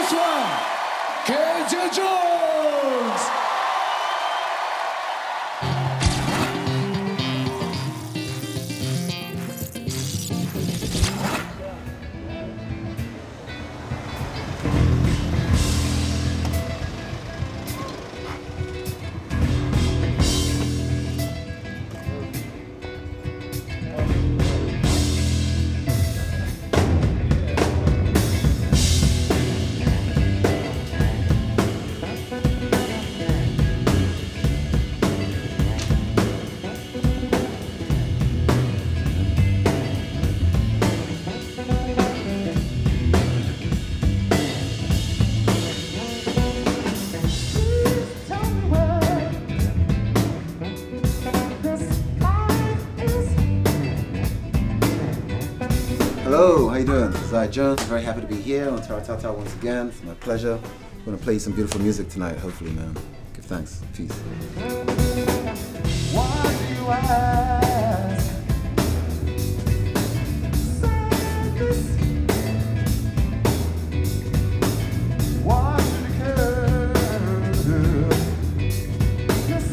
bonsoir, KJ Jones. Hello, how you doing? This is I Jones. Very happy to be here on Taratata once again. It's my pleasure. I'm gonna play you some beautiful music tonight, hopefully, man. Give thanks. Peace. Why do you ask? Why should you care? Yes,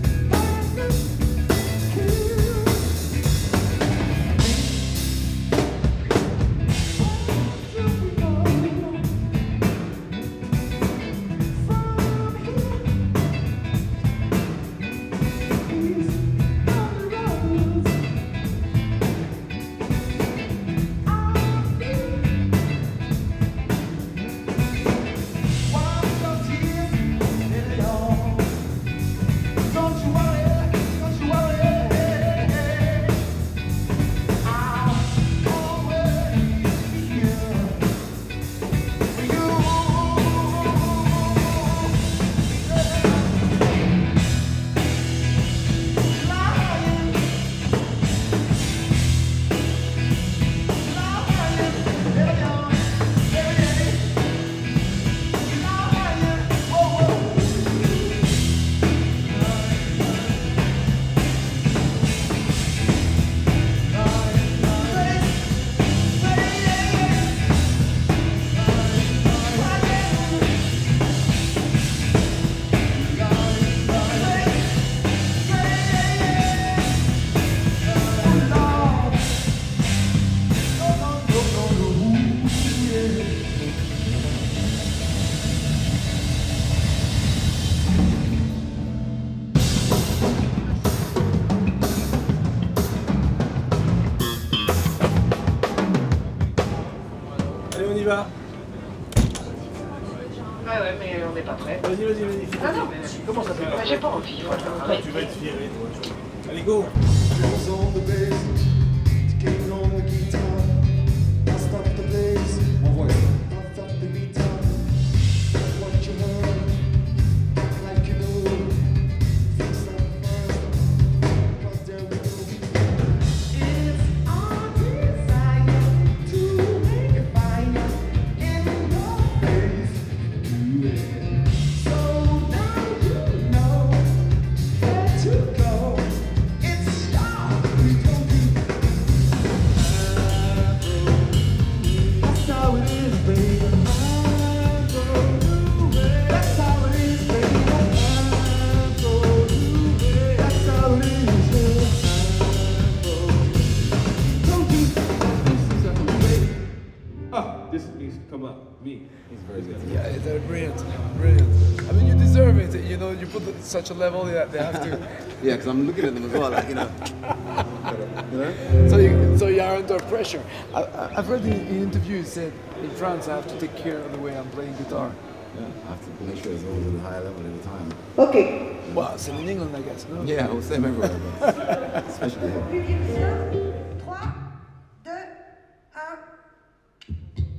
Allez, on y va. Ouais, mais on n'est pas prêt. Vas-y. Ah non, mais Comment ça s'appelle? j'ai pas envie, voilà. Toi, tu vas être viré, toi. Allez, go. This needs to come up. Me. He's very good. Yeah, they're brilliant. I mean, you deserve it. You know, you put it at such a level that they have to. Yeah, because I'm looking at them as well, like, you know. So you are under pressure. I've read in interviews that in France I have to take care of the way I'm playing guitar. Yeah, I have to make sure it's always at a higher level at a time. Ok. Well, same in England, I guess. No? Yeah, I would say everywhere, but especially here. 3, 2, 1.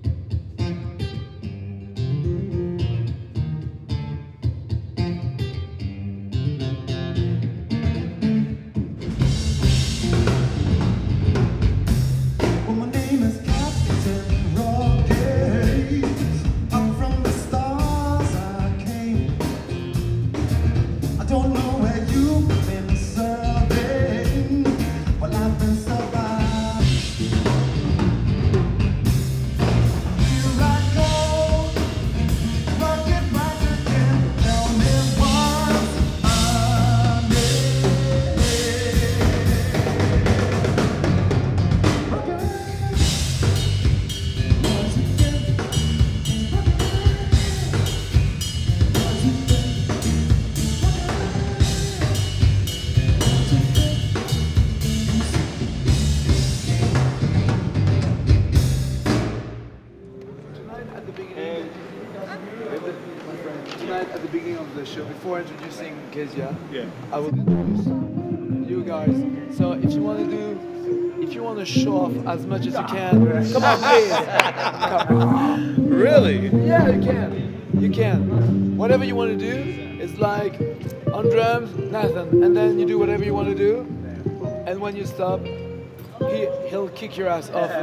show, before introducing Kezia, Yeah. I will introduce you guys. So if you want to show off as much as you can, come on, please. Come on. Really? Yeah, you can. You can. Whatever you want to do, it's like on drums, Nathan, and then you do whatever you want to do, and when you stop, he'll kick your ass off.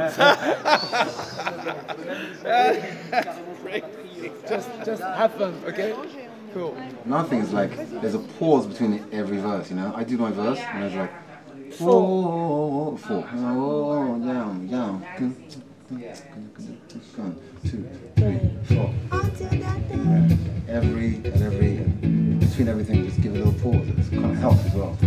Just have fun, okay? Cool. Another thing is like, there's a pause between every verse, you know? I do my verse, and it's like, four, four, oh, yum, yum, 1, 2, 3, 4. Between everything, just give a little pause. It's kind of helps as well.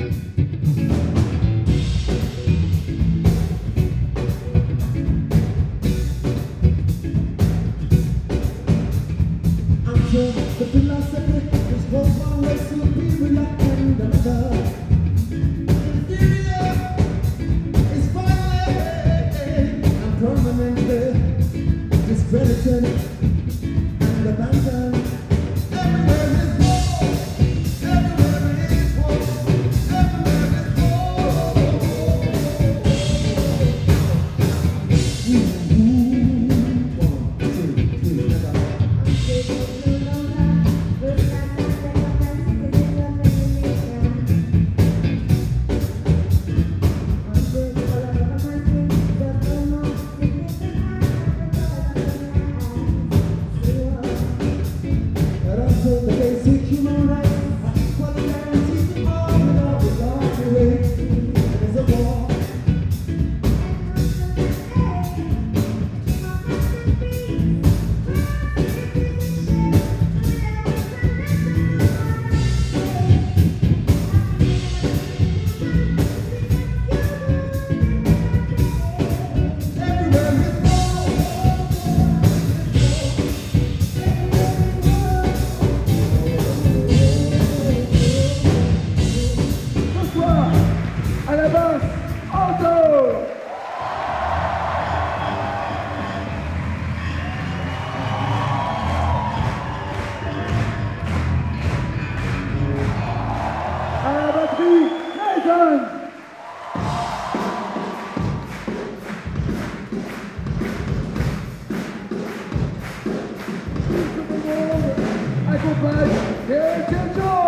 The philosophy is both one way superior and another. Inferior is finally and permanently discredited and abandoned. Everywhere is war, everywhere is war, everywhere I go back, here,